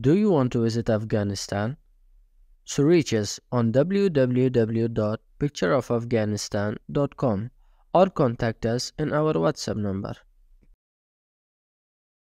Do you want to visit Afghanistan? So reach us on www.pictureofafghanistan.com or contact us in our WhatsApp number.